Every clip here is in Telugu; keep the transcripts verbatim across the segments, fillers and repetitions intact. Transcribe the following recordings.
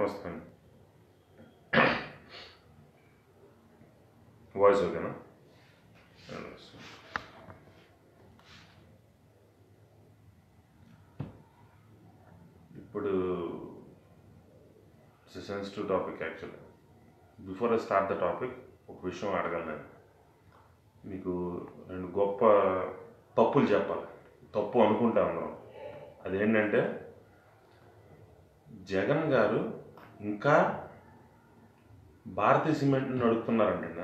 వాటర్ వస్తుంది. వాయిస్ ఓకేనా? ఇప్పుడు sensitive topic actually. Before I start the topic ఒక విషయం అడగాలి. నేను మీకు రెండు గొప్ప తప్పులు చెప్పాలి. తప్పు అనుకుంటా ఉన్నాం. అదేంటంటే జగన్ గారు ఇంకా భారతీయ సిమెంట్ని నడుపుతున్నారండి.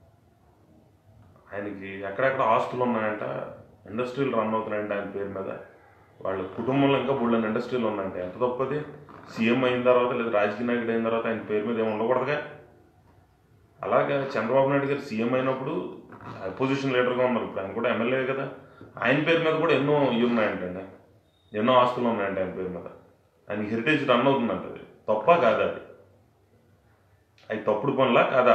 ఆయనకి ఎక్కడెక్కడ ఆస్తులు ఉన్నాయంట, ఇండస్ట్రీలు రన్ అవుతున్నాయంటే ఆయన పేరు మీద. వాళ్ళ కుటుంబంలో ఇంకా బుళ్ళని ఇండస్ట్రీలు ఉన్నాయంటే ఎంత తప్పది? సీఎం అయిన తర్వాత లేదా రాజకీయ నాయకుడు అయిన తర్వాత ఆయన పేరు మీద ఏమి ఉండకూడదుగా. అలాగే చంద్రబాబు నాయుడు గారు సీఎం అయినప్పుడు అపోజిషన్ లీడర్గా ఉన్నారు, ఇప్పుడు ఆయన కూడా ఎమ్మెల్యే కదా. ఆయన పేరు మీద కూడా ఎన్నో ఇవి ఉన్నాయంటండి, ఎన్నో ఆస్తులు ఉన్నాయంటే ఆయన పేరు మీద. ఆయన హెరిటేజ్ రన్ అవుతుందంట. అది తప్ప కాదా? అది అది తప్పుడు పనులా కాదా?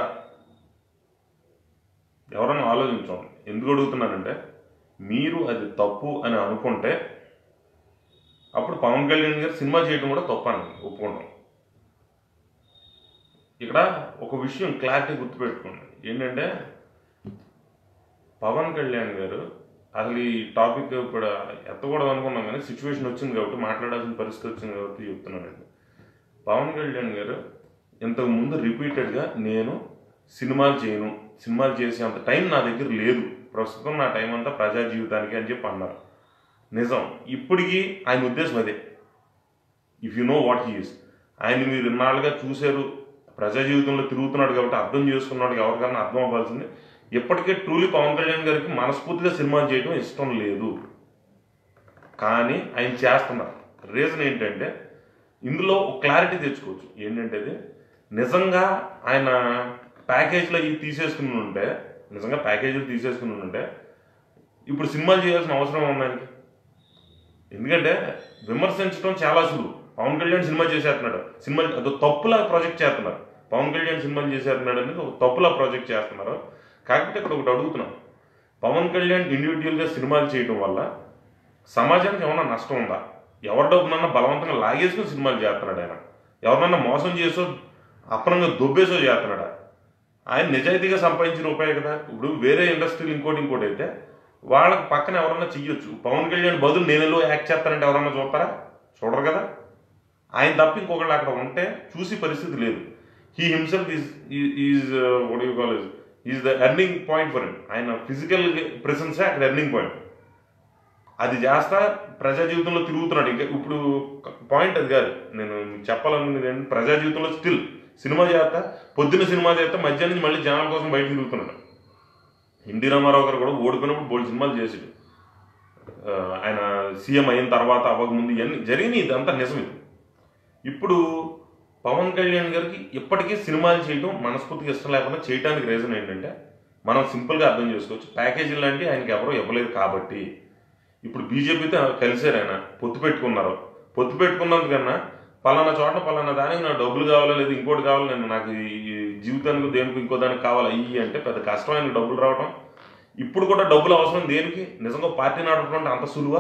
ఎవరైనా ఆలోచించండి. ఎందుకు అడుగుతున్నానంటే, మీరు అది తప్పు అని అనుకుంటే అప్పుడు పవన్ కళ్యాణ్ గారు సినిమా చేయడం కూడా తప్పు అని ఒప్పుకుంటాం. ఇక్కడ ఒక విషయం క్లారిటీ గుర్తుపెట్టుకోండి. ఏంటంటే పవన్ కళ్యాణ్ గారు అసలు ఈ టాపిక్ ఇప్పుడు ఎత్తకూడదు అనుకున్నాం, కానీ సిచ్యువేషన్ వచ్చింది కాబట్టి, మాట్లాడాల్సిన పరిస్థితి వచ్చింది కాబట్టి చెప్తున్నానండి. పవన్ కళ్యాణ్ గారు ఇంతకు ముందు రిపీటెడ్గా నేను సినిమాలు చేయను, సినిమాలు చేసే అంత టైం నా దగ్గర లేదు, ప్రస్తుతం నా టైం అంతా ప్రజా జీవితానికి అని చెప్పి అన్నారు. నిజం. ఇప్పటికీ ఆయన ఉద్దేశం అదే. If you know what he is. ఆయన మీరు ఇన్నాళ్ళుగా చూశారు, ప్రజా జీవితంలో తిరుగుతున్నాడు కాబట్టి అర్థం చేసుకున్నాడు. ఎవరికన్నా అర్థం అవ్వాల్సింది. ఇప్పటికే ట్రూలీ పవన్ కళ్యాణ్ గారికి మనస్ఫూర్తిగా సినిమాలు చేయడం ఇష్టం లేదు, కానీ ఆయన చేస్తున్నారు. రీజన్ ఏంటంటే ఇందులో ఒక క్లారిటీ తెచ్చుకోవచ్చు. ఏంటంటే అది నిజంగా ఆయన ప్యాకేజ్లో ఇవి తీసేసుకుని ఉంటే, నిజంగా ప్యాకేజీలు తీసేసుకుని ఉంటే ఇప్పుడు సినిమాలు చేయాల్సిన అవసరం ఉందండి. ఎందుకంటే విమర్శించడం చాలా సులువు. పవన్ కళ్యాణ్ సినిమా చేసేస్తున్నాడు, సినిమా అది తప్పులా ప్రాజెక్ట్ చేస్తున్నారు. పవన్ కళ్యాణ్ సినిమాలు చేసేస్తున్నాడు అనేది ఒక తప్పులా ప్రాజెక్ట్ చేస్తున్నారు. కాకపోతే ఇక్కడ ఒకటి అడుగుతున్నాం, పవన్ కళ్యాణ్ ఇండివిజువల్గా సినిమాలు చేయడం వల్ల సమాజానికి ఏమన్నా నష్టం ఉందా? ఎవరి డబ్బునన్నా బలవంతంగా లాగేసుకుని సినిమాలు చేస్తున్నాడు ఆయన? ఎవరినన్నా మోసం చేసో అప్పనంగా దొబ్బేసో చేస్తున్నాడా? ఆయన నిజాయితీగా సంపాదించిన రూపాయి కదా. ఇప్పుడు వేరే ఇండస్ట్రీలు ఇంకోటి ఇంకోటి అయితే వాళ్ళకి పక్కన ఎవరన్నా చెయ్యొచ్చు. పవన్ కళ్యాణ్ బదులు నేను యాక్ట్ చేస్తానంటే ఎవరన్నా చూస్తారా? చూడరు కదా. ఆయన తప్ప ఇంకొకళ్ళు అక్కడ ఉంటే చూసి పరిస్థితి లేదు. He himself is is what you call is is the earning point for him. ఆయన ఫిజికల్ ప్రెసెన్సే అక్కడ ఎర్నింగ్ పాయింట్. అది చేస్తా ప్రజా జీవితంలో తిరుగుతున్నాడు. ఇంకా ఇప్పుడు పాయింట్ అది కాదు. నేను చెప్పాలనుకునేది ఏంటంటే, ప్రజా జీవితంలో స్టిల్ సినిమా చేస్తా, పొద్దున్న సినిమా చేస్తా, మధ్యాహ్నం నుంచి మళ్ళీ జనాల కోసం బయట తిరుగుతున్నాడు. ఎన్టీ రామారావు గారు కూడా ఓడిపోయినప్పుడు బోల్డ్ సినిమాలు చేసాడు. ఆయన సీఎం అయిన తర్వాత అవ్వకముందు ఇవన్నీ జరిగినాయి. ఇదంతా నిజం. ఇది ఇప్పుడు పవన్ కళ్యాణ్ గారికి ఇప్పటికీ సినిమాలు చేయడం మనస్ఫూర్తిగా ఇష్టం లేకుండా చేయడానికి రీజన్ ఏంటంటే, మనం సింపుల్గా అర్థం చేసుకోవచ్చు. ప్యాకేజీలు లాంటివి ఆయనకి ఎవరో ఇవ్వలేదు కాబట్టి. ఇప్పుడు బీజేపీతో కలిసారు, ఆయన పొత్తు పెట్టుకున్నారు. పొత్తు పెట్టుకున్నందుకన్నా పలానా చోట పలానా దానికి నాకు డబ్బులు కావాలా, లేదు ఇంకోటి కావాలి, నేను నాకు ఈ జీవితానికి దేనికి ఇంకో దానికి కావాలి అయ్యి అంటే పెద్ద కష్టం ఆయనకు డబ్బులు రావడం. ఇప్పుడు కూడా డబ్బులు అవసరం దేనికి? నిజంగా పార్టీ నడపడం అంత సులువా?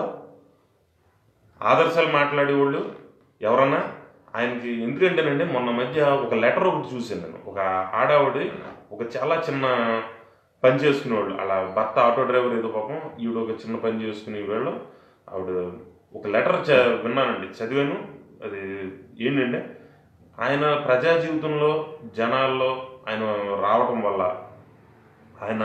ఆదర్శాలు మాట్లాడేవాళ్ళు ఎవరన్నా ఆయనకి ఎందుకంటేనండి, మొన్న మధ్య ఒక లెటర్ ఒకటి చూశాను నేను. ఒక ఆడావిడ ఒక చాలా చిన్న పని చేసుకునేవాళ్ళు, అలా భర్త ఆటో డ్రైవర్ ఏదో పాపం, ఈవిడ ఒక చిన్న పని చేసుకునే వాళ్ళు. ఆవిడ ఒక లెటర్ చ విన్నానండి, చదివాను. అది ఏంటంటే, ఆయన ప్రజా జీవితంలో జనాల్లో ఆయన రావటం వల్ల, ఆయన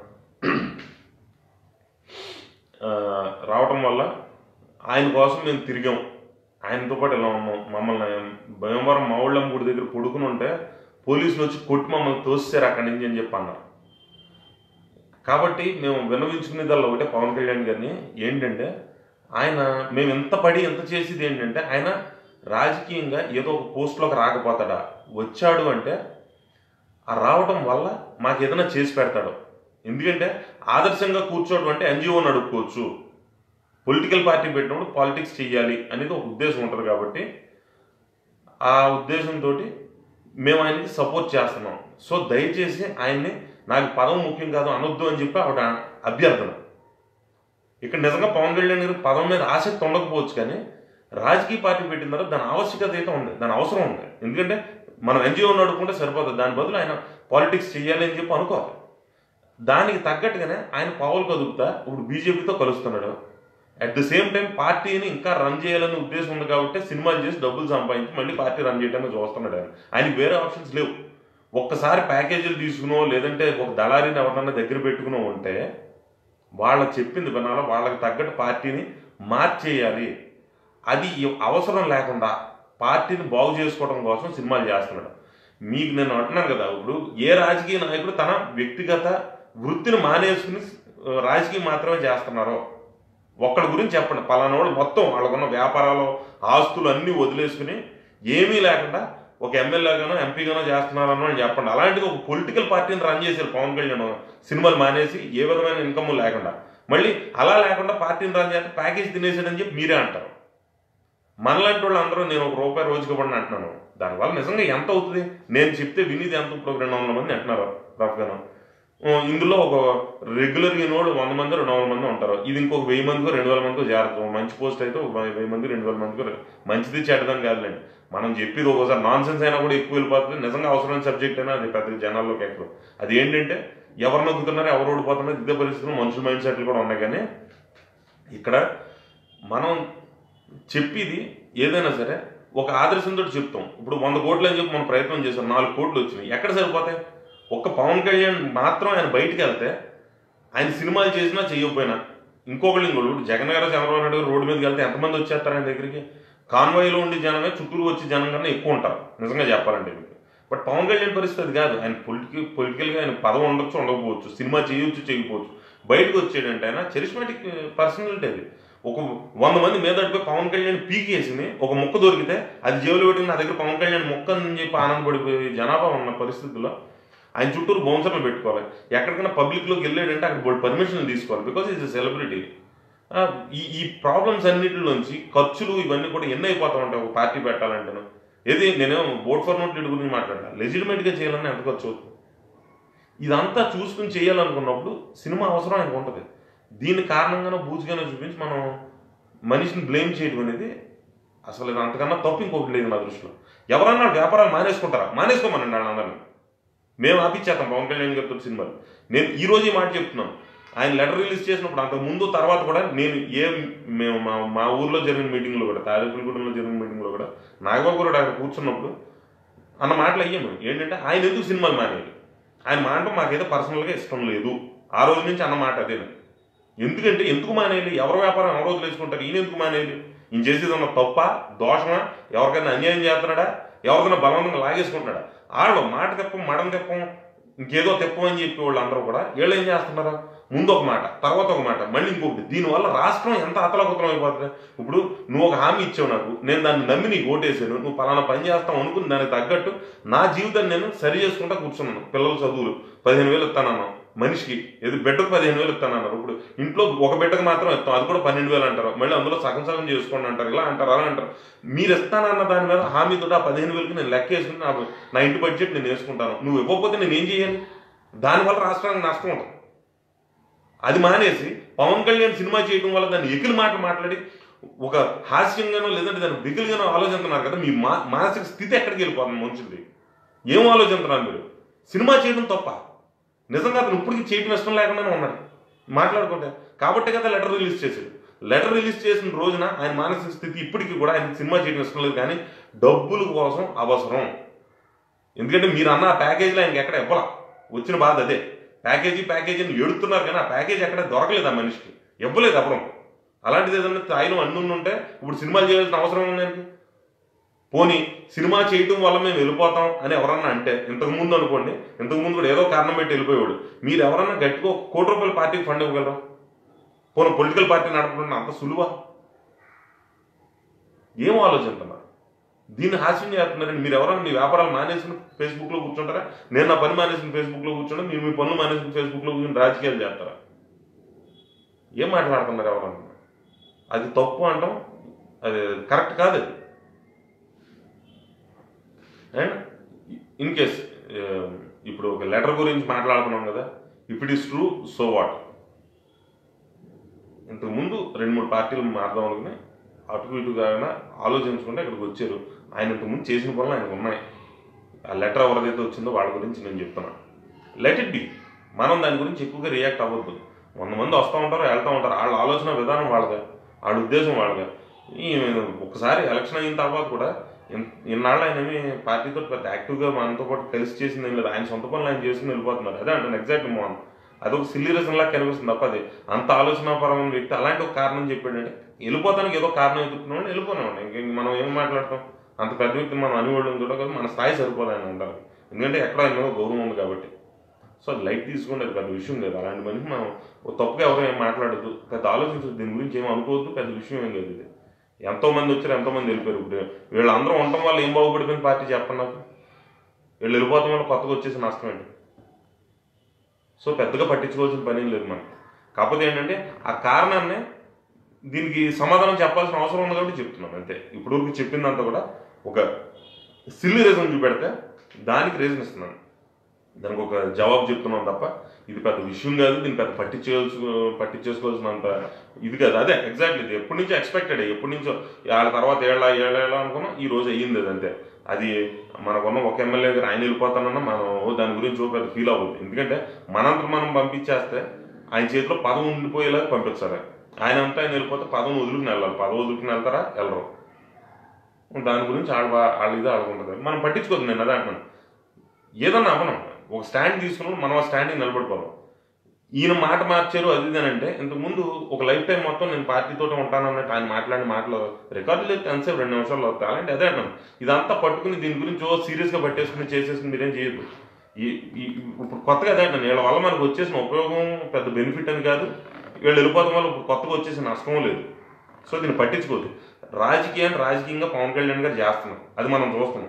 రావటం వల్ల ఆయన కోసం మేము తిరిగాం, ఆయనతో పాటు ఇలా ఉన్నాం. మమ్మల్ని భీమవరం మావుళ్ళమ్మ గుడి దగ్గర పడుకుని ఉంటే పోలీసులు వచ్చి కొట్టి మమ్మల్ని తోసేశారు అక్కడి నుంచి అని చెప్పి అన్నారు. కాబట్టి మేము విన్నవించుకునేదల్లా ఒకటే పవన్ కళ్యాణ్ గారిని, ఏంటంటే ఆయన మేము ఎంత పడి ఎంత చేసేది ఏంటంటే, ఆయన రాజకీయంగా ఏదో ఒక పోస్టులోకి రాకపోతాడా? వచ్చాడు అంటే ఆ రావడం వల్ల మాకు ఏదైనా చేసి పెడతాడు. ఎందుకంటే ఆదర్శంగా కూర్చోవడం అంటే ఎన్జిఓ నడుపుకోవచ్చు, పొలిటికల్ పార్టీ పెట్టినప్పుడు పాలిటిక్స్ చెయ్యాలి అనేది ఒక ఉద్దేశం ఉంటుంది. కాబట్టి ఆ ఉద్దేశంతో మేము ఆయనకి సపోర్ట్ చేస్తున్నాం. సో దయచేసి ఆయన్ని నాకు పదం ముఖ్యం కాదు అనొద్దు అని చెప్పి ఆవిడ అభ్యర్థన. ఇక్కడ నిజంగా పవన్ కళ్యాణ్ గారికి పదం మీద ఆసక్తి ఉండకపోవచ్చు, కానీ రాజకీయ పార్టీ పెట్టిన తర్వాత దాని ఆవశ్యకత అయితే ఉంది, దాని అవసరం ఉంది. ఎందుకంటే మనం ఎన్జిఓ నడుపుకుంటే సరిపోతుంది, దాని బదులు ఆయన పాలిటిక్స్ చేయాలి అని చెప్పి అనుకోవాలి. దానికి తగ్గట్టుగానే ఆయన పావులు కదుపుతా ఇప్పుడు బీజేపీతో కలుస్తున్నాడు. అట్ ది సేమ్ టైం పార్టీని ఇంకా రన్ చేయాలనే ఉద్దేశం ఉంది కాబట్టి సినిమాలు చేసి డబ్బులు సంపాదించి మళ్ళీ పార్టీ రన్ చేయడానికి చూస్తున్నాడు ఆయన. ఆయనకి వేరే ఆప్షన్స్ లేవు. ఒక్కసారి ప్యాకేజీలు తీసుకునో లేదంటే ఒక దళారీని ఎవరినన్నా దగ్గర పెట్టుకునో ఉంటే వాళ్ళకి చెప్పింది వినాలో, వాళ్ళకి తగ్గట్టు పార్టీని మార్చేయాలి. అది అవసరం లేకుండా పార్టీని బాగు చేసుకోవడం కోసం సినిమాలు చేస్తున్నాడు. మీకు నేను అంటున్నాను కదా, ఇప్పుడు ఏ రాజకీయ నాయకుడు తన వ్యక్తిగత వృత్తిని మానేసుకుని రాజకీయం మాత్రమే చేస్తున్నారో ఒక్కడి గురించి చెప్పండి. పలానోడు మొత్తం వాళ్ళకున్న వ్యాపారాలు ఆస్తులు అన్నీ వదిలేసుకుని ఏమీ లేకుండా ఒక ఎమ్మెల్యేగానో ఎంపీగానో చేస్తున్నారనో అని చెప్పండి. అలాంటిది ఒక పొలిటికల్ పార్టీని రన్ చేశారు పవన్ కళ్యాణ్ సినిమాలు మానేసి, ఏ విధమైన ఇన్కమ్ లేకుండా. మళ్ళీ అలా లేకుండా పార్టీని రన్ చేస్తే ప్యాకేజ్ తినేసాడని చెప్పి మీరే అంటారు. మనలాంటి వాళ్ళు అందరూ నేను ఒక రూపాయి రోజుకి పడిన అంటున్నాను. దానివల్ల నిజంగా ఎంత అవుతుంది? నేను చెప్తే వినిది ఎంత? ఇప్పుడు రెండు వందల మంది అంటున్నారు రఫ్గాను. ఇందులో ఒక రెగ్యులర్ అయినోడు వంద మంది రెండు వందల మంది ఉంటారు. ఇది ఇంకొక వెయ్యి మందికో రెండు వేల మందికో చేరుతాం. మంచి పోస్ట్ అయితే ఒక వెయ్యి మంది రెండు వేల మందికో, మంచిది చెడ్డదని కాదులేండి. మనం చెప్పేది ఒక్కోసారి నాన్ సెన్స్ అయినా కూడా ఎక్కువ వెళ్ళిపోతుంది. నిజంగా అవసరమైన సబ్జెక్ట్ అయినా అది పెద్ద జనాల్లోకి ఎక్కువ. అది ఏంటంటే ఎవరు నొక్కుతున్నారో ఎవరు ఓడిపోతున్నారో ఇదే పరిస్థితుల్లో మనుషుల మైండ్ సెట్లు కూడా ఉన్నాయి. కానీ ఇక్కడ మనం చెప్పేది ఏదైనా సరే ఒక ఆదర్శంతో చెప్తాం. ఇప్పుడు వంద కోట్లు అని చెప్పి మనం ప్రయత్నం చేసాం, నాలుగు కోట్లు వచ్చినాయి. ఎక్కడ సరిపోతాయి? ఒక్క పవన్ కళ్యాణ్ మాత్రం ఆయన బయటికి వెళ్తే ఆయన సినిమాలు చేసినా చేయకపోయినా ఇంకొకళ్ళు ఇంకోళ్ళు జగన్ గారు చంద్రబాబు నాయుడు గారు రోడ్డు మీదకి వెళ్తే ఎంతమంది వచ్చేస్తారు ఆయన దగ్గరికి? కాన్వాయ్లో ఉండి జనమే చుట్టూరు వచ్చి జనం కన్నా ఎక్కువ ఉంటారు నిజంగా చెప్పాలంటే మీకు. బట్ పవన్ కళ్యాణ్ పరిస్థితి కాదు. ఆయన పొలిటికల్ పొలిటికల్గా ఆయన పదవి ఉండొచ్చు, ఉండకపోవచ్చు, సినిమా చేయొచ్చు, చేయకపోవచ్చు. బయటకు వచ్చేటంటే ఆయన చరిస్మాటిక్ పర్సనాలిటీ. అది ఒక వంద మంది మీద అడిపోయి పవన్ కళ్యాణ్ పీకేసింది ఒక మొక్క దొరికితే అది జేబులో పెట్టి నా దగ్గర పవన్ కళ్యాణ్ మొక్క అని చెప్పి ఆనందపడిపోయి జనాభా ఉన్న పరిస్థితుల్లో ఆయన చుట్టూరు బౌన్సర్లు పెట్టుకోవాలి. ఎక్కడికైనా పబ్లిక్లోకి వెళ్ళాడంటే అక్కడ బోల్డ్ పర్మిషన్ తీసుకోవాలి. Because is a celebrity. ఈ ఈ ప్రాబ్లమ్స్ అన్నింటిలోంచి ఖర్చులు ఇవన్నీ కూడా ఎన్ని అయిపోతా ఉంటాయి ఒక పార్టీ పెట్టాలంటేను. ఏది నేనేమో బోట్ ఫర్ నోట్ లీడ్ గురించి మాట్లాడా, లెజిటిమేట్గా చేయాలని ఎంత ఖర్చు అవుతుంది? ఇదంతా చూసుకుని చేయాలనుకున్నప్పుడు సినిమా అవసరం ఆయనకు ఉంటుంది. దీని కారణంగానో బూజుగానో చూపించి మనం మనిషిని బ్లేమ్ చేయడం అనేది అసలు అంతకన్నా తప్పు ఇంకొకటి లేదు నా దృష్టిలో. ఎవరన్నా వ్యాపారాలు మానేసుకుంటారా? మానేసుకోమనండి వాళ్ళందరినీ. మేము ఆపించేస్తాం పవన్ కళ్యాణ్ గారితో సినిమాలు. నేను ఈ రోజు ఈ మాట చెప్తున్నాను. ఆయన లెటర్ రిలీజ్ చేసినప్పుడు అంతకు ముందు తర్వాత కూడా నేను ఏ మేము మా మా ఊర్లో జరిగిన మీటింగ్లో కూడా, తాడేపల్లిగూడెంలో జరిగిన మీటింగ్లో కూడా నాగబాబు కూడా అక్కడ కూర్చున్నప్పుడు అన్న మాటలు అయ్యాము. ఏంటంటే ఆయన ఎందుకు సినిమాలు మానేయాలి? ఆయన మాట మాకైతే పర్సనల్గా ఇష్టం లేదు. ఆ రోజు నుంచి అన్న మాట అదే. ఎందుకంటే ఎందుకు మానేయాలి? ఎవరి వ్యాపారం ఎవరు రోజులు వేసుకుంటారు? ఈయన ఎందుకు మానేయాలి? ఈయన చేసేది ఉన్న తప్ప, దోషమా, ఎవరికైనా అన్యాయం చేస్తున్నాడా, ఎవరికైనా బలవంతంగా లాగేసుకుంటున్నాడా? వాళ్ళు మాట తెప్పం, మడం తెప్పం, ఇంకేదో తెప్పం అని చెప్పి వాళ్ళు అందరూ కూడా వీళ్ళు ఏం చేస్తున్నారు? ముందు ఒక మాట, తర్వాత ఒక మాట, మళ్ళీ ఇంకొకటి. దీనివల్ల రాష్ట్రం ఎంత అతలకుతలం అయిపోతుంది. ఇప్పుడు నువ్వు ఒక హామీ ఇచ్చావు నాకు, నేను దాన్ని నమ్మి నీకు ఓటేసాను, నువ్వు పలానా పని చేస్తావు అనుకుని దానికి తగ్గట్టు నా జీవితాన్ని నేను సరి చేసుకుంటా కూర్చున్నాను. పిల్లల చదువులు పదిహేను వేలు ఇస్తానన్నావు మనిషికి, ఏది బిడ్డకు పదిహేను వేలు ఇస్తానన్నారు. ఇప్పుడు ఇంట్లో ఒక బిడ్డకు మాత్రం ఇస్తాం, అది కూడా పన్నెండు వేలు అంటారు. మళ్ళీ అందులో సగం సగం చేసుకోండి అంటారు, ఇలా అంటారు, అలా అంటారు. మీరు ఇస్తానన్న దాని మీద హామీతో ఆ పదిహేను వేలకి నేను లెక్క వేసుకుని నా నా ఇంటి బడ్జెట్ నేను వేసుకుంటాను. నువ్వు ఇవ్వకపోతే నేను ఏం చేయాలి? దానివల్ల రాష్ట్రానికి నష్టం ఉంటుంది. అది మానేసి పవన్ కళ్యాణ్ సినిమా చేయడం వల్ల దాన్ని ఎకిలి మాటలు మాట్లాడి ఒక హాస్యంగానో లేదంటే దాన్ని బిగులుగానో ఆలోచిస్తున్నారు కదా. మీ మా మానసిక స్థితి ఎక్కడికి వెళ్ళిపోతుంది మనుషులది? ఏం ఆలోచిస్తున్నారు మీరు? సినిమా చేయడం తప్ప? నిజంగా అతను ఇప్పటికీ చేయడం ఇష్టం లేకుండానే ఉన్నాడు మాట్లాడుకుంటే. కాబట్టి కదా లెటర్ రిలీజ్ చేశాడు. లెటర్ రిలీజ్ చేసిన రోజున ఆయన మానసిక స్థితి ఇప్పటికీ కూడా ఆయన సినిమా చేయడం ఇష్టం లేదు, కానీ డబ్బుల కోసం అవసరం. ఎందుకంటే మీరు అన్న ఆ ప్యాకేజీలో ఆయనకి ఎక్కడ ఇవ్వాల, వచ్చిన బాధ అదే. ప్యాకేజీ ప్యాకేజీ అని ఏడుతున్నారు కానీ ఆ ప్యాకేజీ ఎక్కడ దొరకలేదు ఆ మనిషికి, ఇవ్వలేదు అప్పుడు. అలాంటిది ఏదన్నా స్థాయిలో అన్నుండి ఉంటే ఇప్పుడు సినిమాలు చేయాల్సిన అవసరం ఉందండి. పోనీ సినిమా చేయటం వల్ల మేము వెళ్ళిపోతాం అని ఎవరన్నా అంటే, ఇంతకుముందు అనుకోండి, ఇంతకుముందు కూడా ఏదో కారణం పెట్టి వెళ్ళిపోయాడు. మీరు ఎవరన్నా గట్టిగా ఒక కోటి రూపాయల పార్టీకి ఫండ్ ఇవ్వగలరా? పోనీ పొలిటికల్ పార్టీ నడపడం అంత సులువా? ఏం ఆలోచిస్తున్నారు? దీన్ని హాస్యం చేస్తున్నారండి. మీరు ఎవరైనా మీ వ్యాపారాలు మానేసిన ఫేస్బుక్లో కూర్చుంటారా? నేను నా పని మానేసిన ఫేస్బుక్లో కూర్చుంటా, మీరు మీ పనులు మానేసిన ఫేస్బుక్లో కూర్చొని రాజకీయాలు చేస్తారా? ఏం మాట్లాడుతున్నారు ఎవరన్నా? అది తప్పు అంటాం, అది కరెక్ట్ కాదు. అది అండ్ ఇన్ కేస్ ఇప్పుడు ఒక లెటర్ గురించి మాట్లాడుతున్నాం కదా, if it is true so what. ఇంతకుముందు రెండు మూడు పార్టీలు మారుదాం అనుకుని అటు ఇటుగా ఆలోచించుకుంటే ఇక్కడికి వచ్చారు. ఆయన ఇంతకుముందు చేసిన పనులు ఆయనకు ఉన్నాయి. ఆ లెటర్ ఎవరిదైతే వచ్చిందో వాళ్ళ గురించి నేను చెప్తున్నాను. Let it be. మనం దాని గురించి ఎక్కువగా రియాక్ట్ అవ్వద్దు. వంద మంది వస్తూ ఉంటారు, వెళ్తూ ఉంటారు. వాళ్ళ ఆలోచన విధానం వాళ్ళగా, వాళ్ళ ఉద్దేశం వాళ్ళగా. ఈ ఒకసారి ఎలక్షన్ అయిన తర్వాత కూడా ఇన్నాళ్ళు ఆయన ఏమి పార్టీతో పెద్ద యాక్టివ్గా మనతో పాటు కలిసి చేసింది ఏం లేదు. ఆయన సొంత పనులు ఆయన చేసుకుని వెళ్ళిపోతున్నారు. అదే అంటే ఎగ్జాక్ట్ మోహన్ అదొక సిల్లీ రీజన్ లాగా కనిపిస్తుంది తప్ప అది అంత ఆలోచనాపరమైన వ్యక్తి అలాంటి ఒక కారణం చెప్పాడంటే వెళ్ళిపోతానికి ఏదో కారణం ఎదుగుతున్నాడు, వెళ్ళిపోయినామండి. ఇంక మనం ఏం మాట్లాడతాం? అంత పెద్ద వ్యక్తి మనం అనివాళ్ళని కూడా కదా, మన స్థాయి సరిపోదని అంటారు. ఎందుకంటే ఎక్కడ ఆయన మీద గౌరవం ఉంది కాబట్టి. సో అది లైట్ తీసుకుంటే అది పెద్ద విషయం లేదు. అలాంటి మనిషి మనం తప్పుగా ఎవరో ఏం మాట్లాడద్దు, పెద్ద ఆలోచించదు, దీని గురించి ఏం అనుకోవద్దు, పెద్ద విషయం ఏం లేదు. ఇది ఎంతో మంది వచ్చారు, ఎంతో మంది వెళ్ళిపోయారు. ఇప్పుడు వీళ్ళందరూ ఉండటం వల్ల ఏం బాగుపడిపోయింది పార్టీ చెప్పండి నాకు. వీళ్ళు వెళ్ళిపోతాం వల్ల కొత్తగా వచ్చేసి నష్టం ఏంటి? సో పెద్దగా పట్టించుకోవాల్సిన పని లేదు మనకి. కాకపోతే ఏంటంటే ఆ కారణాన్ని దీనికి సమాధానం చెప్పాల్సిన అవసరం ఉంది కాబట్టి చెప్తున్నాను అంతే. ఇప్పుడు వరకు చెప్పిందంతా కూడా ఒక సిల్లీ రీజన్ చూపెడితే దానికి రీజన్ ఇస్తున్నాను, దానికి ఒక జవాబు చెప్తున్నాను తప్ప ఇది పెద్ద విషయం కాదు, దీన్ని పెద్ద పట్టించేయాల్సి పట్టించేసుకోవాల్సినంత ఇది కాదు. అదే ఎగ్జాక్ట్లీ ఇది ఎప్పటి నుంచో ఎక్స్పెక్టెడ్, ఎప్పటి నుంచో వాళ్ళ తర్వాత ఏళ్ళ ఏళ్ళ ఏళ్ళ అనుకున్నాం, ఈ రోజు అయ్యింది అది అంతే. అది మనకున్న ఒక ఎమ్మెల్యే గారు ఆయన వెళ్ళిపోతానన్నా మనం దాని గురించి పెద్ద ఫీల్ అవ్వదు. ఎందుకంటే మనంతా మనం పంపించేస్తే ఆయన చేతిలో పదం ఉండిపోయేలాగా పంపించాలి. ఆయన అంతా ఆయన వెళ్ళిపోతే పదం వదులుకుని వెళ్ళాలి. పదం వదులుకుని వెళ్తారా వెళ్ళరు, దాని గురించి ఆడ వాళ్ళ ఇది ఆడుకుంటుంది. మనం పట్టించుకోదు. నేను అదే అంటున్నాను, ఏదన్నా అవ్వను ఒక స్టాండ్ తీసుకున్నాం, మనం ఆ స్టాండ్కి నిలబడిపోదాం. ఈయన మాట మార్చారు అది ఇది అని అంటే ఇంతకుముందు ఒక లైఫ్ టైం మొత్తం నేను పార్టీతో ఉంటానన్నట్టు ఆయన మాట్లాడిన మాటలు రికార్డులు అయితే ఎంతసేపు రెండు నిమిషాల్లో వస్తాయి. అలాంటి అదే అన్నాను, ఇదంతా పట్టుకుని దీని గురించి ఓ సీరియస్గా పట్టేసుకుని చేసేసుకుని మీరేం చేయదు. ఈ ఇప్పుడు కొత్తగా అదే అంటాను, వీళ్ళ వల్ల మనకు వచ్చేసిన ఉపయోగం పెద్ద బెనిఫిట్ అని కాదు, వీళ్ళు వెళ్ళిపోవడం వల్ల ఇప్పుడు కొత్తగా వచ్చేసిన నష్టం లేదు. సో దీన్ని పట్టించుకోదు. రాజకీయాన్ని రాజకీయంగా పవన్ కళ్యాణ్ గారు చేస్తున్నాం, అది మనం చూస్తున్నాం.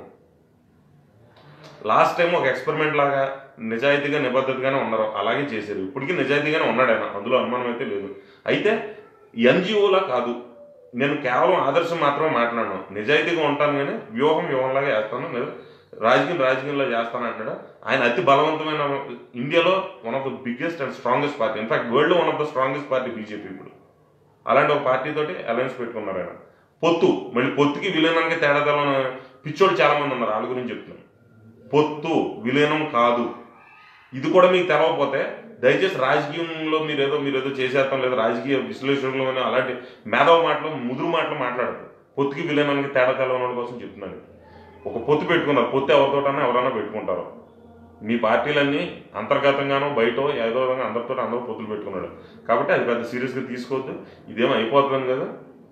లాస్ట్ టైం ఒక ఎక్స్పెరిమెంట్ లాగా నిజాయితీగా నిబద్ధతగానే ఉన్నారు, అలాగే చేశారు. ఇప్పటికీ నిజాయితీగానే ఉన్నాడు ఆయన, అందులో అనుమానం అయితే లేదు. అయితే ఎన్జిఓలా కాదు, నేను కేవలం ఆదర్శం మాత్రమే మాట్లాడను, నిజాయితీగా ఉంటాను కానీ వ్యూహం వ్యూహంలాగా వేస్తాను, లేదా రాజకీయం రాజకీయంలో చేస్తాను అంటాడు. ఆయన అతి బలవంతమైన ఇండియాలో one of the biggest and strongest party, in fact వరల్డ్లో one of the strongest party BJP. ఇప్పుడు అలాంటి ఒక పార్టీతోటి అలయన్స్ పెట్టుకున్నారు ఆయన. పొత్తు, మళ్ళీ పొత్తుకి విలీనానికి తేడా తెలని పిచ్చోళ్ళు చాలా మంది ఉన్నారు, వాళ్ళ గురించి చెప్తున్నాను. పొత్తు విలీనం కాదు, ఇది కూడా మీకు తెలవకపోతే దయచేసి రాజకీయంలో మీరేదో మీరేదో చేసేస్తాం లేదా రాజకీయ విశ్లేషణలో అలాంటి మేధావ మాటలు ముదురు మాటలు మాట్లాడదు. పొత్తుకి విలీనానికి తేడా తెలవడం కోసం చెప్తున్నాను. ఒక పొత్తు పెట్టుకున్నారు, పొత్తు ఎవరితోటన్నా ఎవరైనా పెట్టుకుంటారు. మీ పార్టీలన్నీ అంతర్గతంగానో బయటో ఏదో విధంగా అందరితో అందరూ పొత్తులు పెట్టుకున్నాడు కాబట్టి అది పెద్ద సీరియస్గా తీసుకోవద్దు. ఇదేమో అయిపోతుంది కదా,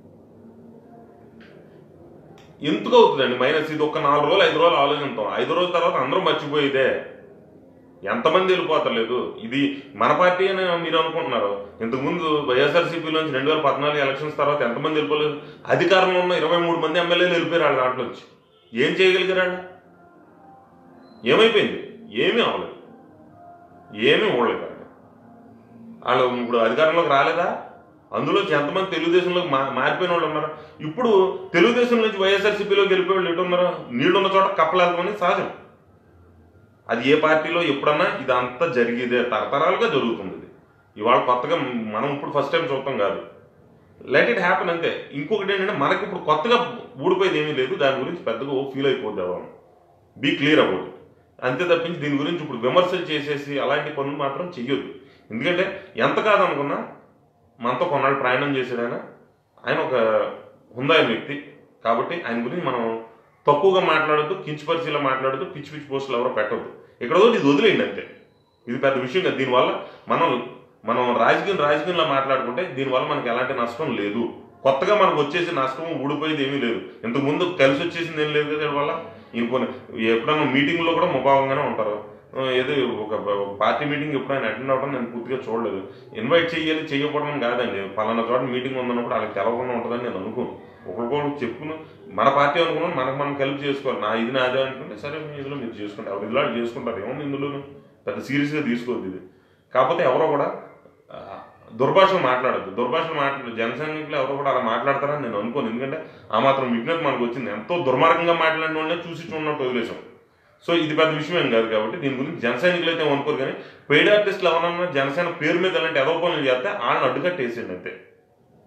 ఎందుకు అవుతుందండి మైనస్? ఇది ఒక నాలుగు రోజులు ఐదు రోజులు ఆలోచిస్తాం, ఐదు రోజుల తర్వాత అందరూ మర్చిపోయేదే. ఎంతమంది వెళ్ళిపోతలేదు, ఇది మన పార్టీ అని మీరు అనుకుంటున్నారు. ఇంతకుముందు వైఎస్ఆర్సీపీలోంచి రెండు వేల పద్నాలుగు ఎలక్షన్స్ తర్వాత ఎంతమంది వెళ్ళిపోలేదు? అధికారంలో ఉన్న ఇరవై మూడు మంది ఎమ్మెల్యేలు వెళ్ళిపోయారు వాళ్ళ దాంట్లో వచ్చి. ఏం చేయగలిగారు? ఏమైపోయింది? ఏమీ అవ్వలేదు, ఏమీ ఇవ్వలేదు. వాళ్ళు ఇప్పుడు అధికారంలోకి రాలేదా? అందులో ఎంతమంది తెలుగుదేశంలోకి మా మారిపోయిన వాళ్ళు ఉన్నారు. ఇప్పుడు తెలుగుదేశం నుంచి వైఎస్ఆర్సీపీలోకి వెళ్ళిపోయి వాళ్ళు ఎటు ఉన్నారో, నీళ్లున్న చోట కప్పలు వెళ్తామని సహజం. అది ఏ పార్టీలో ఎప్పుడన్నా ఇదంతా జరిగేదే, తరతరాలుగా జరుగుతుంది. ఇది ఇవాళ కొత్తగా మనం ఇప్పుడు ఫస్ట్ టైం చూస్తాం కాదు. లెట్ ఇట్ హ్యాపన్ అంతే. ఇంకొకటి ఏంటంటే మనకి ఇప్పుడు కొత్తగా ఊడిపోయేది ఏమీ లేదు, దాని గురించి పెద్దగా ఓ ఫీల్ అయిపోద్దాం. బీ క్లియర్ అబౌట్ ఇట్ అంతే తప్పించి దీని గురించి ఇప్పుడు విమర్శలు చేసేసి అలాంటి పనులు మాత్రం చెయ్యొద్దు. ఎందుకంటే ఎంత కాదనుకున్నా మనతో కొన్నాళ్ళు ప్రయాణం చేశాడైనా ఆయన ఒక హుందాయిన వ్యక్తి కాబట్టి ఆయన గురించి మనం తక్కువగా మాట్లాడద్దు, కించపరిచిలా మాట్లాడద్దు, పిచ్చి పిచ్చి పోస్టులు ఎవరో పెట్టద్దు. ఎక్కడో ఇది వదిలేయండి అంతే. ఇది పెద్ద విషయం కదా. దీనివల్ల మనం మనం రాజకీయం రాజకీయంలో మాట్లాడుకుంటే దీనివల్ల మనకి ఎలాంటి నష్టం లేదు. కొత్తగా మనకు వచ్చేసి నష్టం ఊడిపోయేది ఏమీ లేదు. ఇంతకుముందు కలిసి వచ్చేసింది ఏం లేదు కదా. వల్ల ఇంకొన్ని ఎప్పుడైనా మీటింగ్లో కూడా ముభావంగానే ఉంటారు. ఏదో ఒక పార్టీ మీటింగ్ ఎప్పుడైనా అటెండ్ అవ్వడం నేను పూర్తిగా చూడలేదు. ఇన్వైట్ చేయాలి చేయకపోవడం కాదండి, పలానా చోట మీటింగ్ ఉందన్నప్పుడు వాళ్ళకి తెలవకుండా ఉంటుందని నేను అనుకోను. ఒకరికొకరు చెప్పుకుని మన పార్టీ అనుకున్నాను మనకు మనం కలిపి చేసుకోవాలి. నా ఇది నాదే అనుకుంటే సరే మీ ఇదిలో మీరు చేసుకుంటారు, ఎవరు ఇదిలో చేసుకుంటారు, ఏమన్నా ఇందులోనూ పెద్ద సీరియస్గా తీసుకోవద్దు ఇది. కాకపోతే ఎవరో కూడా దుర్భాషలు మాట్లాడద్దు. దుర్భాషలు మాట్లాడదు జనసైనికులు ఎవరో కూడా అలా మాట్లాడతారని నేను అనుకోను. ఎందుకంటే ఆ మాత్రం విజ్ఞత మనకు వచ్చింది. ఎంతో దుర్మార్గంగా మాట్లాడిన వాళ్ళనే చూసి చూడన్నట్టు వదిలేసాం. సో ఇది పెద్ద విషయం ఏం కాదు కాబట్టి దీని గురించి జన సైనికులు అయితే అనుకోరు. కానీ పెయిడ్ ఆర్టిస్టులు ఎవరన్నా జనసేన పేరు మీద అలాంటి ఎదో పనులు చేస్తే వాళ్ళని అడ్డుకట్టేసేయండి అంతే.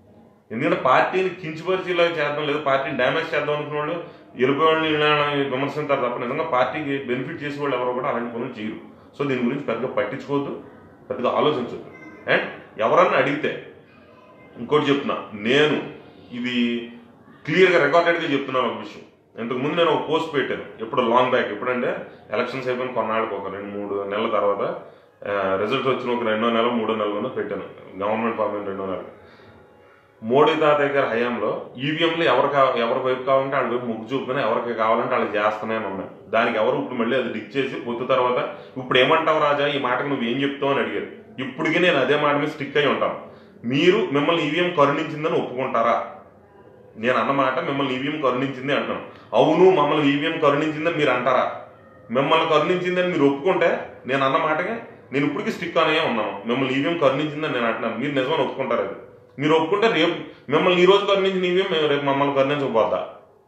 ఎందుకంటే పార్టీని కించిపరిచేలాగా చేద్దాం, లేదా పార్టీని డ్యామేజ్ చేద్దాం అనుకున్న వాళ్ళు వెళ్ళిపోయేవాళ్ళని ఇలా విమర్శించారు తప్ప నిజంగా పార్టీకి బెనిఫిట్ చేసే వాళ్ళు ఎవరో కూడా అలాంటి పనులు చేయరు. సో దీని గురించి పెద్దగా పట్టించుకోవద్దు, పెద్దగా ఆలోచించవద్దు. అండ్ ఎవరన్నా అడిగితే ఇంకోటి చెప్తున్నా, నేను ఇది క్లియర్గా రికార్డెడ్గా చెప్తున్నాను ఒక విషయం. ఇంతకుముందు నేను ఒక పోస్ట్ పెట్టాను ఎప్పుడు లాంగ్ బ్యాక్, ఎప్పుడంటే ఎలక్షన్స్ అయిపోయిన కొన్నాళ్ళకి ఒక రెండు మూడు నెలల తర్వాత రిజల్ట్ వచ్చిన ఒక రెండో నెల మూడో నెలలో పెట్టాను, గవర్నమెంట్ ఫామ్ అయిన రెండో నెల. మోడీ తాతయ్య గారి హయాంలో ఈవీఎంలు ఎవరు కా ఎవరి వైపు కావాలంటే వాళ్ళ వైపు మొగ్గు చూపుకొని ఎవరికి కావాలంటే వాళ్ళకి చేస్తూనే ఉన్నాయి. దానికి ఎవరు ఇప్పుడు మళ్ళీ అది డిక్ చేసి పొత్తు తర్వాత ఇప్పుడు ఏమంటావు రాజా ఈ మాటకు నువ్వు ఏం చెప్తావు అని అడిగారు. ఇప్పటికీ నేను అదే మాట మీద స్టిక్ అయి ఉంటాను. మీరు మిమ్మల్ని ఈవీఎం కరుణించిందని ఒప్పుకుంటారా? నేను అన్నమాట మిమ్మల్ని ఈవీఎం కరుణించింది అంటున్నాను. అవును మమ్మల్ని ఈవీఎం కరుణించిందని మీరు అంటారా? మిమ్మల్ని కరుణించిందని మీరు ఒప్పుకుంటే నేను అన్న మాటగా నేను ఇప్పటికీ స్టిక్ అనే ఉన్నాను. మిమ్మల్ని ఈవీఎం కరుణించిందని నేను అంటున్నాను, మీరు నిజమని ఒప్పుకుంటారు. అది మీరు ఒప్పుకుంటే రేపు మిమ్మల్ని ఈ రోజు కరుణించిన ఈవీఎం మేము రేపు మమ్మల్ని కరుణించకపోద్దా?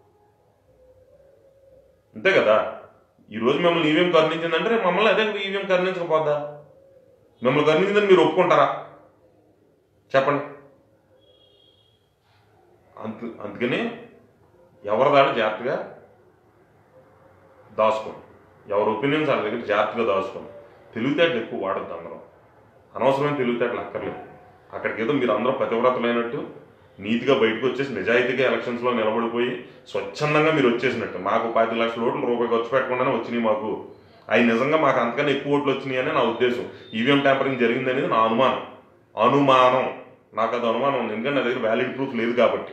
అంతే కదా. ఈరోజు మిమ్మల్ని ఈవీఎం కరుణించిందంటే రేపు మమ్మల్ని అదే ఈవీఎం కరుణించకపోద్దా? మిమ్మల్ని కరుణించిందని మీరు ఒప్పుకుంటారా చెప్పండి? అంత అందుకని ఎవరి దాడి జాగ్రత్తగా దాచుకోండి, ఎవరి ఒపీనియన్స్ వాళ్ళ దగ్గర జాగ్రత్తగా దాచుకోండి. తెలివితేటలు ఎక్కువ వాడద్దు, అందరం అనవసరమైన తెలివితేటలు అక్కర్లేదు. అక్కడికి ఏదో మీరు అందరూ పతివ్రతలైనట్టు నీతిగా బయటకు వచ్చేసి నిజాయితీగా ఎలక్షన్స్లో నిలబడిపోయి స్వచ్ఛందంగా మీరు వచ్చేసినట్టు, మాకు పది లక్షల ఓట్లు రూపాయి ఖర్చు పెట్టకుండానే వచ్చినాయి మాకు, అవి నిజంగా మాకు అంతకన్నా ఎక్కువ ఓట్లు వచ్చినాయి అని నా ఉద్దేశం. ఈవీఎం ట్యాంపరింగ్ జరిగింది అనేది నా అనుమానం అనుమానం నాకు అది అనుమానం ఉంది, ఎందుకంటే నా దగ్గర వ్యాలిడ్ ప్రూఫ్ లేదు కాబట్టి.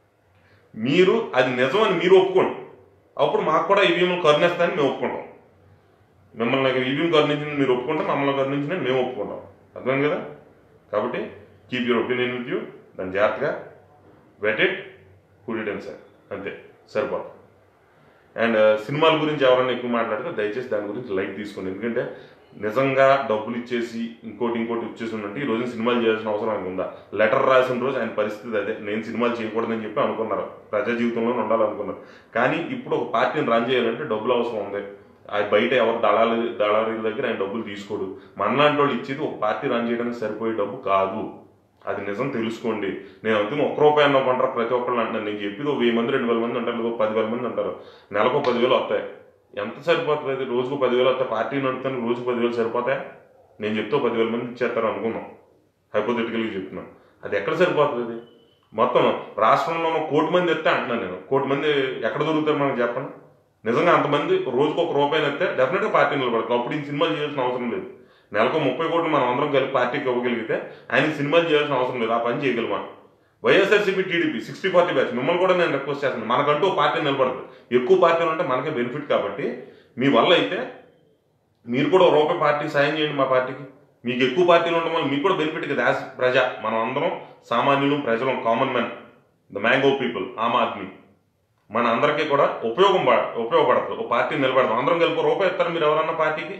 మీరు అది నిజమని మీరు ఒప్పుకోండి, అప్పుడు మాకు కూడా ఈవీఎంలు కరుణిస్తాయని మేము ఒప్పుకుంటాం. మిమ్మల్ని ఈవీఎం కరుణించింది మీరు ఒప్పుకుంటాం, మమ్మల్ని కరుణించిందని మేము ఒప్పుకుంటాం. అర్థం కదా. కాబట్టి keep your opinion with you, దాన్ని జాగ్రత్తగా vet it put it and sir, అంతే సరిపోతుంది. అండ్ సినిమాల గురించి ఎవరైనా ఎక్కువ మాట్లాడితే దయచేసి దాని గురించి లైట్ తీసుకోండి. ఎందుకంటే నిజంగా డబ్బులు ఇచ్చేసి ఇంకోటి ఇంకోటి ఇచ్చేసి ఉందంటే ఈ రోజు సినిమాలు చేయాల్సిన అవసరం ఆయనకు ఉందా? లెటర్ రాసిన రోజు ఆయన పరిస్థితి అదే, నేను సినిమాలు చేయకూడదని చెప్పి అనుకున్నారు, ప్రజా జీవితంలో ఉండాలనుకున్నారు. కానీ ఇప్పుడు ఒక పార్టీని రన్ చేయాలంటే డబ్బులు అవసరం ఉంది. అది బయట ఎవరు దళాలు దళారీల దగ్గర ఆయన డబ్బులు తీసుకోడు. మనలాంటి వాళ్ళు ఇచ్చేది ఒక పార్టీ రన్ చేయడానికి సరిపోయే డబ్బు కాదు, అది నిజం తెలుసుకోండి. నేను అందుకని ఒక్క రూపాయి అన్న కొంటారు ప్రతి ఒక్కళ్ళు అంటున్నాను. నేను చెప్పేది ఒక వెయ్యి మంది రెండు వేల మంది అంటారు, లేదా పదివేల మంది అంటారు. నెలకు పదివేలు వస్తాయి, ఎంత సరిపోతుంది? రోజుకు పదివేలు వస్తాయి. పార్టీ నడుపుతాను రోజుకు పదివేలు సరిపోతాయి? నేను చెప్తే పదివేల మంది ఇచ్చేస్తారు అనుకున్నాం, హైపోథెటికల్గా చెప్తున్నాను. అది ఎక్కడ సరిపోతుంది? మొత్తం రాష్ట్రంలో ఉన్న కోటి మంది ఎత్తే అంటున్నాను నేను, కోటి మంది ఎక్కడ దొరుకుతారు మనకు చెప్పండి? నిజంగా అంతమంది రోజుకు ఒక రూపాయలు ఎత్తే డెఫినెట్గా పార్టీ నిలబడతాం. అప్పుడు ఈ సినిమాలు చేయాల్సిన అవసరం లేదు. నెలకు ముప్పై కోట్లు మనం అందరం కలిపి పార్టీకి ఇవ్వగలిగితే ఆయనకి సినిమాలు చేయాల్సిన అవసరం లేదు, ఆ పని చేయగలమా? YSRCP TDP sixty forty batch మిమ్మల్ని కూడా నేను రిక్వెస్ట్ చేస్తాను, మనకంటూ పార్టీ నిలబడదు. ఎక్కువ పార్టీలు ఉంటే మనకే బెనిఫిట్ కాబట్టి మీ వల్ల అయితే మీరు కూడా రూపాయి పార్టీ సాయం చేయండి మా పార్టీకి. మీకు ఎక్కువ పార్టీలు ఉండడం వల్ల మీకు కూడా బెనిఫిట్ కదా. యాజ్ ప్రజా మనం అందరం సామాన్యులు, ప్రజలు, common man, the mango people, ఆమ్ ఆద్మీ, మన అందరికీ కూడా ఉపయోగం ఉపయోగపడుతుంది. ఒక పార్టీ నిలబడతాం, అందరం కలిపి రూపాయి ఇస్తారు మీరు ఎవరన్నా పార్టీకి.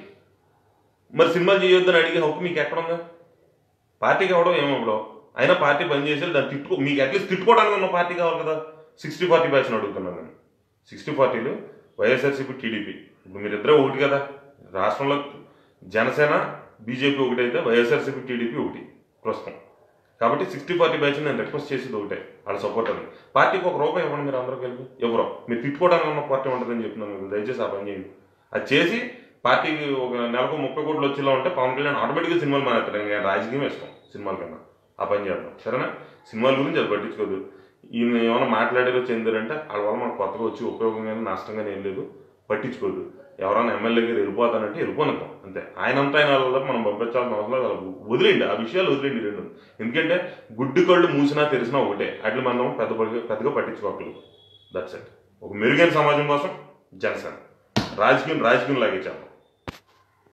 మరి సినిమాలు చేయొద్దని అడిగే హక్కు మీకు ఎక్కడుందా? పార్టీకి ఇవ్వడం ఏమివ్వడం, అయినా పార్టీ పనిచేసేది దాన్ని తిట్టుకో, మీకు అట్లీస్ట్ తిట్టుకోవడానికి ఉన్న పార్టీ కావాలి కదా. సిక్స్టీ ఫార్టీ బ్యాచ్ని అడుగుతున్నాను నేను. సిక్స్టీ ఫార్టీలు వైఎస్ఆర్సీపీ టీడీపీ, ఇప్పుడు మీరిద్దరే ఒకటి కదా. రాష్ట్రంలో జనసేన బీజేపీ ఒకటి అయితే వైఎస్ఆర్సీపీ టీడీపీ ఒకటి ప్రస్తుతం. కాబట్టి సిక్స్టీ ఫార్టీ బ్యాచ్ నేను రిక్వెస్ట్ చేసేది ఒకటే, వాళ్ళ సపోర్ట్ అని. పార్టీకి ఒక రూపాయి ఇవ్వండి మీరు అందరూ కలిపి. ఎవరో మీరు తిట్టుకోవడానికి ఉన్న పార్టీ ఉంటుందని చెప్తున్నాను మీరు, దయచేసి ఆ పని చేయండి. అది చేసి పార్టీకి ఒక నెలకు ముప్పై కోట్లు వచ్చేలా ఉంటే పవన్ కళ్యాణ్ ఆటోమేటిక్గా సినిమాలు మానేస్తాడు. ఇంకా రాజకీయం ఇష్టం సినిమాల కన్నా, ఆ పని చేద్దాం సరేనా. సినిమాల గురించి అది పట్టించుకోదు. ఈయన ఏమైనా మాట్లాడారో చెందారంటే వాళ్ళ వల్ల మనకు కొత్తగా వచ్చి ఉపయోగం కానీ నష్టం కానీ ఏం లేదు, పట్టించుకోదు. ఎవరైనా ఎమ్మెల్యే గారు వెళ్ళిపోతానంటే వెళ్ళిపోనిద్దాం అంతే. ఆయనంతా ఆయన వాళ్ళకి మనం పంపించాల్సిన అవసరం లేదు, వదిలేండి ఆ విషయాలు వదిలేండి రెండు. ఎందుకంటే గుడ్డి కళ్ళు మూసినా తెలిసినా ఒకటే, అట్లా మనం పెద్ద పెద్దగా పట్టించుకోకలేదు. That's it. ఒక మెరుగైన సమాజం కోసం జనసేన రాజకీయం రాజకీయం లాగే చేద్దాం.